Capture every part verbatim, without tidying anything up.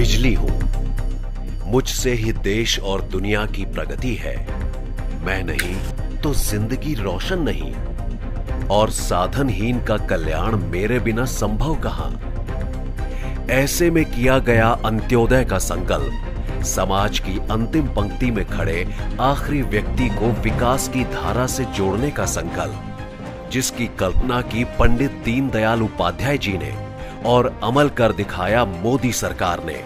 बिजली हूं। मुझसे ही देश और दुनिया की प्रगति है। मैं नहीं तो जिंदगी रोशन नहीं, और साधनहीन का कल्याण मेरे बिना संभव कहां। ऐसे में किया गया अंत्योदय का संकल्प समाज की अंतिम पंक्ति में खड़े आखिरी व्यक्ति को विकास की धारा से जोड़ने का संकल्प, जिसकी कल्पना की पंडित दीनदयाल उपाध्याय जी ने और अमल कर दिखाया मोदी सरकार ने।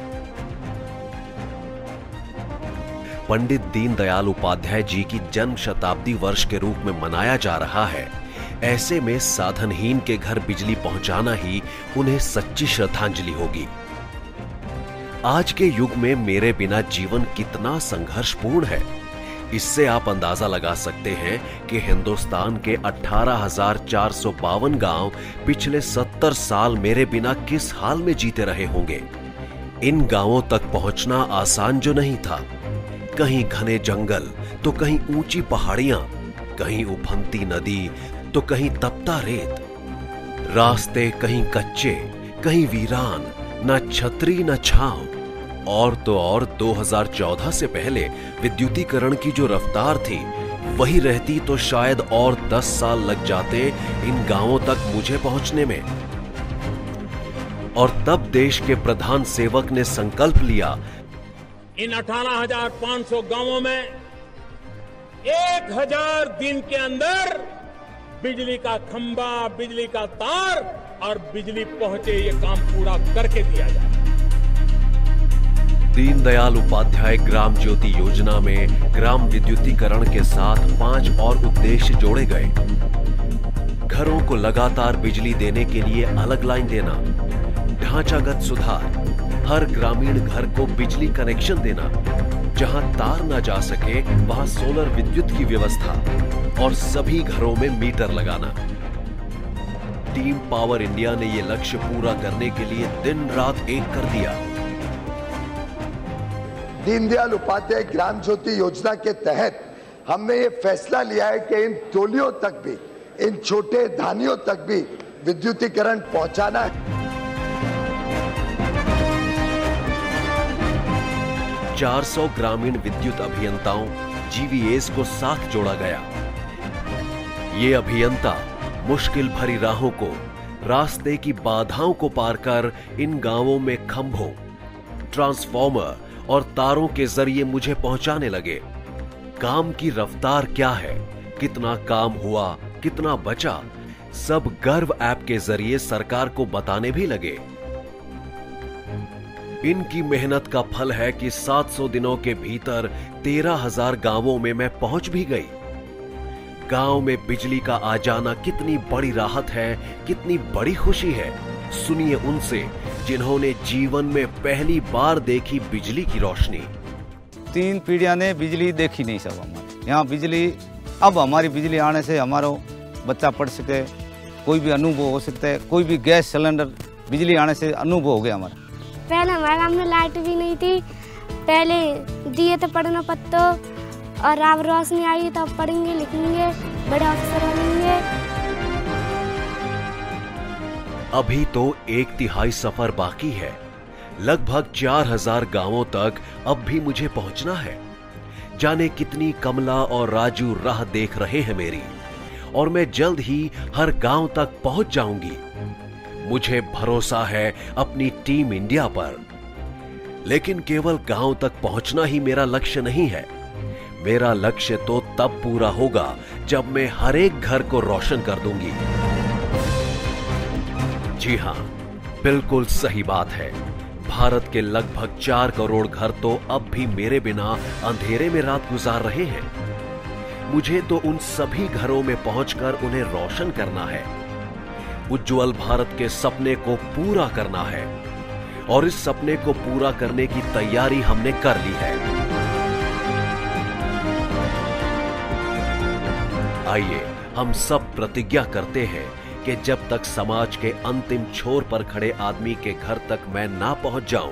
पंडित दीनदयाल उपाध्याय जी की जन्म शताब्दी वर्ष के रूप में मनाया जा रहा है। ऐसे में साधनहीन के घर बिजली पहुंचाना ही उन्हें सच्ची श्रद्धांजलि होगी। आज के युग में मेरे बिना जीवन कितना संघर्षपूर्ण है, इससे आप अंदाजा लगा सकते हैं कि हिंदुस्तान के अठारह हजार चार सौ बावन गांव पिछले सत्तर साल मेरे बिना किस हाल में जीते रहे होंगे। इन गांवों तक पहुंचना आसान जो नहीं था। कहीं घने जंगल तो कहीं ऊंची पहाड़ियां, कहीं उफनती नदी तो कहीं तपता रेत। रास्ते कहीं कच्चे कहीं वीरान, न छतरी न छांव। और तो और दो हज़ार चौदह से पहले विद्युतीकरण की जो रफ्तार थी, वही रहती तो शायद और दस साल लग जाते इन गांवों तक मुझे पहुंचने में। और तब देश के प्रधान सेवक ने संकल्प लिया, इन अठारह हजार पांच सौ गांवों में एक हजार दिन के अंदर बिजली का खंभा, बिजली का तार और बिजली पहुंचे, ये काम पूरा करके दिया जाए। दीनदयाल उपाध्याय ग्राम ज्योति योजना में ग्राम विद्युतीकरण के साथ पांच और उद्देश्य जोड़े गए। घरों को लगातार बिजली देने के लिए अलग लाइन देना, ढांचागत सुधार, हर ग्रामीण घर को बिजली कनेक्शन देना, जहां तार न जा सके वहां सोलर विद्युत की व्यवस्था, और सभी घरों में मीटर लगाना। टीम पावर इंडिया ने यह लक्ष्य पूरा करने के लिए दिन रात एक कर दिया। दीनदयाल उपाध्याय ग्राम ज्योति योजना के तहत हमने ये फैसला लिया है कि इन टोलियों तक भी, इन छोटे धानियों तक भी विद्युतीकरण पहुंचाना है। चार सौ ग्रामीण विद्युत अभियंताओं जीवीएस को साथ जोड़ा गया। ये अभियंता मुश्किल भरी राहों को, रास्ते की बाधाओं को पार कर इन गांवों में खंभों, ट्रांसफार्मर और तारों के जरिए मुझे पहुंचाने लगे। काम की रफ्तार क्या है, कितना काम हुआ, कितना बचा, सब गर्व ऐप के जरिए सरकार को बताने भी लगे। इनकी मेहनत का फल है कि सात सौ दिनों के भीतर तेरह हजार गांवों में मैं पहुंच भी गई। गांव में बिजली का आ जाना कितनी बड़ी राहत है, कितनी बड़ी खुशी है। सुनिए उनसे जिन्होंने जीवन में पहली बार देखी बिजली की रोशनी। तीन पीढ़ियां ने बिजली देखी नहीं सब हमारे यहाँ बिजली। अब हमारी बिजली आने से हमारा बच्चा पढ़ सके, कोई भी अनुभव हो सकता है, कोई भी गैस सिलेंडर बिजली आने से अनुभव हो गया हमारा। पहले हमारे गांव में लाइट भी नहीं थी, पहले दिए तो पढ़ना पड़ता, और अब रोशनी आई तो पढ़ेंगे लिखेंगे, बड़े अफसर बनेंगे। अभी तो एक तिहाई सफर बाकी है। लगभग चार हजार गांवों तक अब भी मुझे पहुंचना है। जाने कितनी कमला और राजू राह देख रहे हैं मेरी, और मैं जल्द ही हर गांव तक पहुंच जाऊंगी। मुझे भरोसा है अपनी टीम इंडिया पर। लेकिन केवल गांव तक पहुंचना ही मेरा लक्ष्य नहीं है। मेरा लक्ष्य तो तब पूरा होगा जब मैं हर एक घर को रोशन कर दूंगी। जी हां, बिल्कुल सही बात है। भारत के लगभग चार करोड़ घर तो अब भी मेरे बिना अंधेरे में रात गुजार रहे हैं। मुझे तो उन सभी घरों में पहुंचकर उन्हें रोशन करना है। उज्जवल भारत के सपने को पूरा करना है, और इस सपने को पूरा करने की तैयारी हमने कर ली है। आइए हम सब प्रतिज्ञा करते हैं कि जब तक समाज के अंतिम छोर पर खड़े आदमी के घर तक मैं ना पहुंच जाऊं,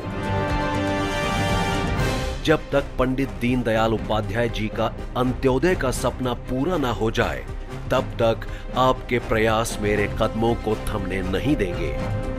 जब तक पंडित दीनदयाल उपाध्याय जी का अंत्योदय का सपना पूरा ना हो जाए, तब तक आपके प्रयास मेरे कदमों को थमने नहीं देंगे।